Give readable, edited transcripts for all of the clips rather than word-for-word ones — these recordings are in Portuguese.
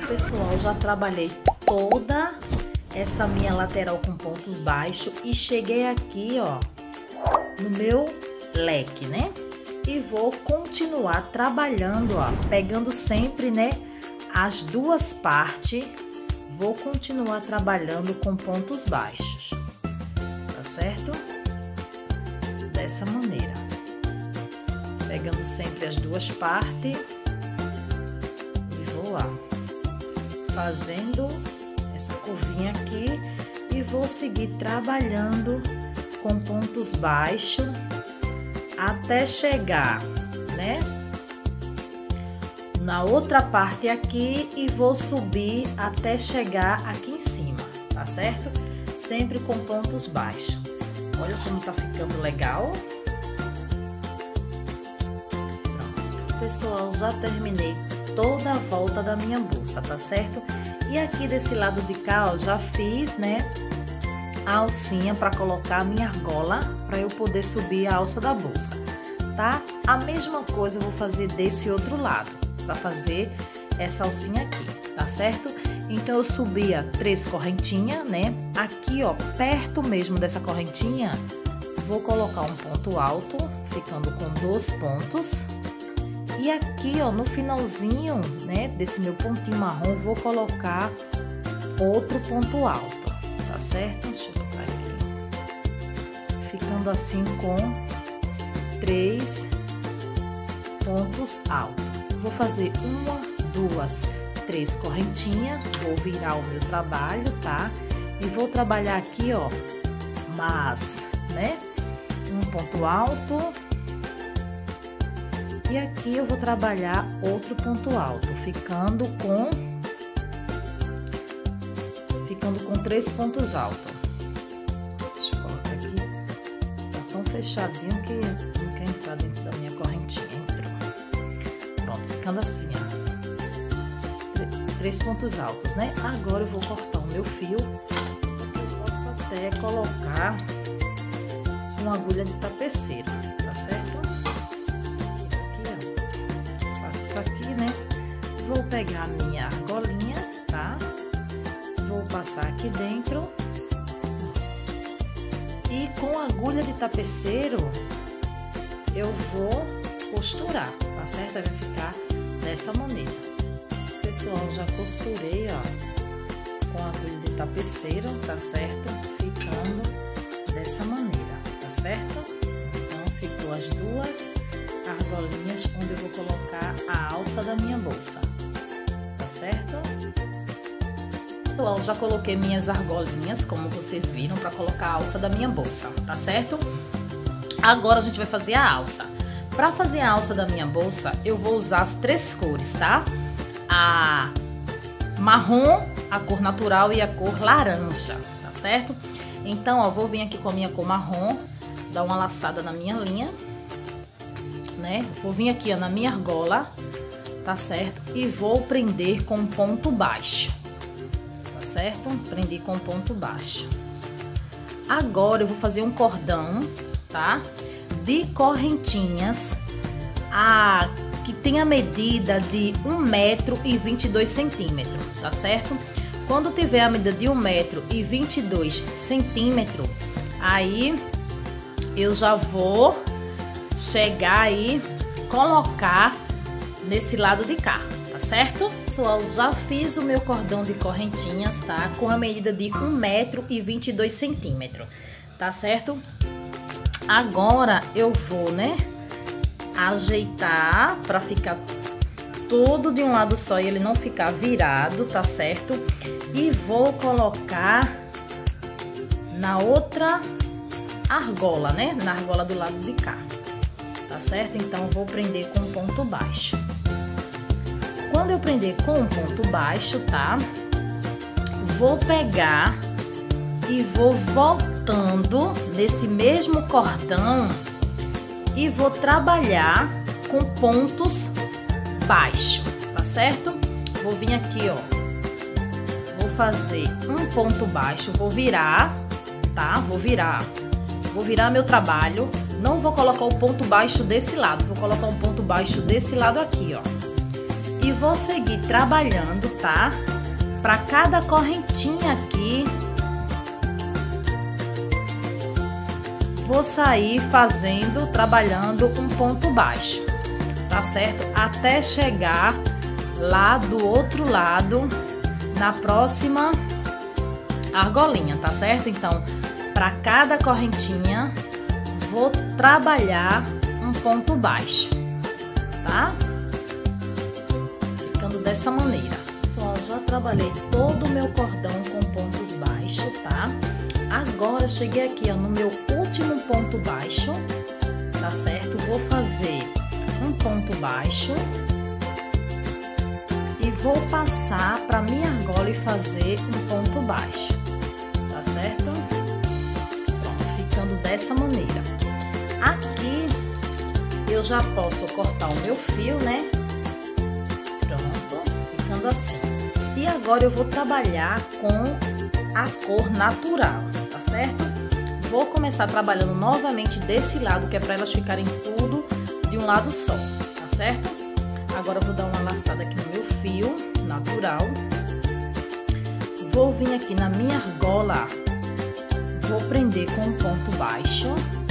Pessoal, já trabalhei toda essa minha lateral com pontos baixos e cheguei aqui, ó, no meu leque, né? E vou continuar trabalhando, ó, pegando sempre, né, as duas partes. Vou continuar trabalhando com pontos baixos, tá certo? Dessa maneira, pegando sempre as duas partes e vou lá fazendo essa curvinha aqui e vou seguir trabalhando com pontos baixos até chegar, né, na outra parte aqui e vou subir até chegar aqui em cima, tá certo? Sempre com pontos baixos. Olha como tá ficando legal. Pronto, pessoal, já terminei toda a volta da minha bolsa, tá certo? E aqui desse lado de cá, ó, já fiz, né, a alcinha para colocar a minha argola para eu poder subir a alça da bolsa, tá? A mesma coisa eu vou fazer desse outro lado, para fazer essa alcinha aqui, tá certo? Então eu subia 3 correntinhas, né? Aqui, ó, perto mesmo dessa correntinha, vou colocar um ponto alto, ficando com 2 pontos. E aqui, ó, no finalzinho, né, desse meu pontinho marrom, vou colocar outro ponto alto, tá certo? Deixa eu botar aqui. Ficando assim com 3 pontos altos. Vou fazer 1, 2, 3 correntinhas, vou virar o meu trabalho, tá? E vou trabalhar aqui, ó, mas, né, um ponto alto. E aqui eu vou trabalhar outro ponto alto, ficando com 3 pontos altos. Deixa eu colocar aqui. Tá tão fechadinho que não quer entrar dentro da minha correntinha. Entrou. Pronto, ficando assim, ó. 3 pontos altos, né? Agora eu vou cortar o meu fio. Eu posso até colocar uma agulha de tapeceiro, tá certo? Isso aqui, né? Vou pegar a minha argolinha, tá? Vou passar aqui dentro e com a agulha de tapeceiro eu vou costurar, tá certo? Vai ficar dessa maneira. Pessoal, já costurei, ó, com a agulha de tapeceiro, tá certo? Ficando dessa maneira, tá certo? Então ficou as duas argolinhas onde eu vou colocar a alça da minha bolsa, tá certo? Pessoal, já coloquei minhas argolinhas, como vocês viram, para colocar a alça da minha bolsa, tá certo? Agora a gente vai fazer a alça. Para fazer a alça da minha bolsa, eu vou usar as 3 cores, tá? A marrom, a cor natural e a cor laranja, tá certo? Então, ó, vou vir aqui com a minha cor marrom, dar uma laçada na minha linha, né? Vou vir aqui, ó, na minha argola, tá certo? E vou prender com ponto baixo, tá certo? Prendi com ponto baixo. Agora eu vou fazer um cordão, tá? De correntinhas, que tem a medida de 1,22 m, tá certo? Quando tiver a medida de 1,22 m, aí eu já vou chegar aí, colocar nesse lado de cá, tá certo? Pessoal, já fiz o meu cordão de correntinhas, tá? Com a medida de 1,22 m, tá certo? Agora eu vou, né, ajeitar para ficar tudo de um lado só e ele não ficar virado, tá certo? E vou colocar na outra argola, né? Na argola do lado de cá. Tá certo? Então, eu vou prender com ponto baixo. Quando eu prender com ponto baixo, tá? Vou pegar e vou voltando nesse mesmo cordão e vou trabalhar com pontos baixos, tá certo? Vou vir aqui, ó. Vou fazer um ponto baixo, vou virar, tá? Vou virar meu trabalho. Não vou colocar o ponto baixo desse lado, vou colocar um ponto baixo desse lado aqui, ó. E vou seguir trabalhando, tá? Para cada correntinha aqui, vou sair trabalhando um ponto baixo, tá certo? Até chegar lá do outro lado, na próxima argolinha, tá certo? Então, para cada correntinha, vou trabalhar um ponto baixo, tá? Ficando dessa maneira. Então, já trabalhei todo o meu cordão com pontos baixos, tá? Agora, cheguei aqui, ó, no meu último ponto baixo, tá certo? Vou fazer um ponto baixo e vou passar para minha argola e fazer um ponto baixo, tá certo? Pronto, ficando dessa maneira. Aqui, eu já posso cortar o meu fio, né? Pronto, ficando assim. E agora eu vou trabalhar com a cor natural, tá certo? Vou começar trabalhando novamente desse lado, que é para elas ficarem tudo de um lado só, tá certo? Agora eu vou dar uma laçada aqui no meu fio natural. Vou vir aqui na minha argola, vou prender com um ponto baixo,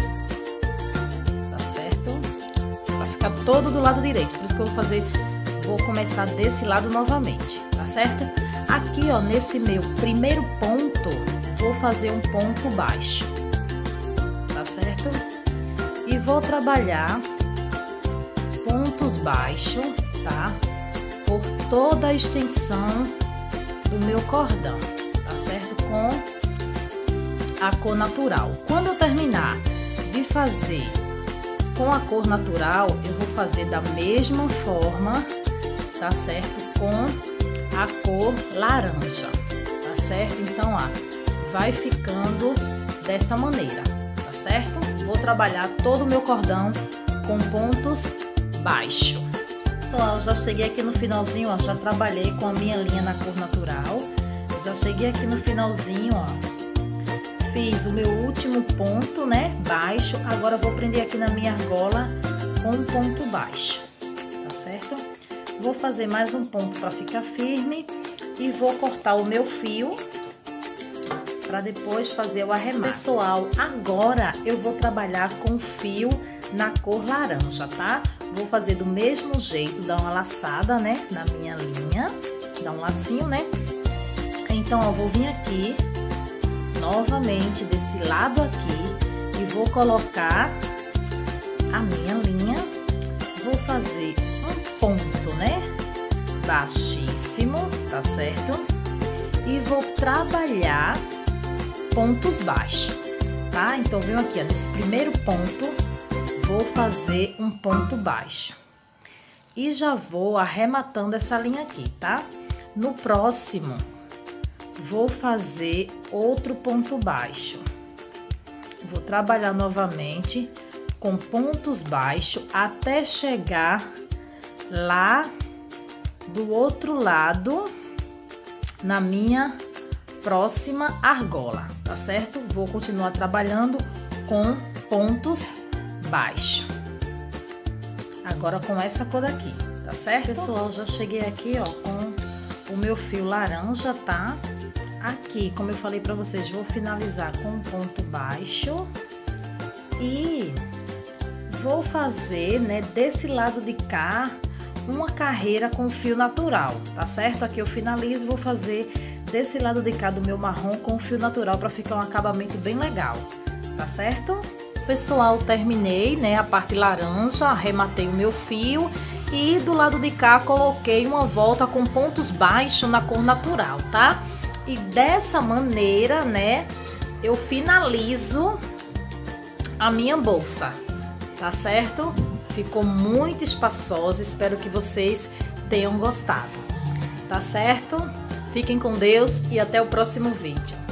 tá certo? Pra ficar todo do lado direito, por isso que eu vou começar desse lado novamente, tá certo? Aqui, ó, nesse meu primeiro ponto, vou fazer um ponto baixo, tá certo? E vou trabalhar pontos baixos, tá? Por toda a extensão do meu cordão, tá certo? Com a cor natural. Quando eu terminar de fazer com a cor natural, eu vou fazer da mesma forma, tá certo? Com a cor laranja, tá certo? Então, ó, vai ficando dessa maneira, tá certo? Vou trabalhar todo o meu cordão com pontos baixos. Então, ó, já cheguei aqui no finalzinho, ó, já trabalhei com a minha linha na cor natural. Já cheguei aqui no finalzinho, ó, fiz o meu último ponto, né, baixo. Agora vou prender aqui na minha argola com um ponto baixo, tá certo? Vou fazer mais um ponto para ficar firme e vou cortar o meu fio para depois fazer o arremate. Pessoal, agora eu vou trabalhar com fio na cor laranja, tá? Vou fazer do mesmo jeito, dar uma laçada, né, na minha linha, dar um lacinho, né? Então, eu vou vir aqui, novamente, desse lado aqui, e vou colocar a minha linha, vou fazer um ponto, né, baixíssimo, tá certo? E vou trabalhar pontos baixos, tá? Então, venho aqui, ó, nesse primeiro ponto, vou fazer um ponto baixo e já vou arrematando essa linha aqui, tá? No próximo, vou fazer outro ponto baixo. Vou trabalhar novamente com pontos baixos até chegar lá do outro lado na minha próxima argola, tá certo? Vou continuar trabalhando com pontos baixo. Agora com essa cor aqui, tá certo? Pessoal, já cheguei aqui, ó, com o meu fio laranja, tá? Aqui, como eu falei pra vocês, vou finalizar com um ponto baixo e vou fazer, né, desse lado de cá, uma carreira com fio natural, tá certo? Aqui eu finalizo, vou fazer desse lado de cá do meu marrom com fio natural para ficar um acabamento bem legal, tá certo? Pessoal, terminei, né, a parte laranja, arrematei o meu fio e do lado de cá coloquei uma volta com pontos baixos na cor natural, tá? E dessa maneira, né, eu finalizo a minha bolsa, tá certo? Ficou muito espaçosa, espero que vocês tenham gostado, tá certo? Fiquem com Deus e até o próximo vídeo.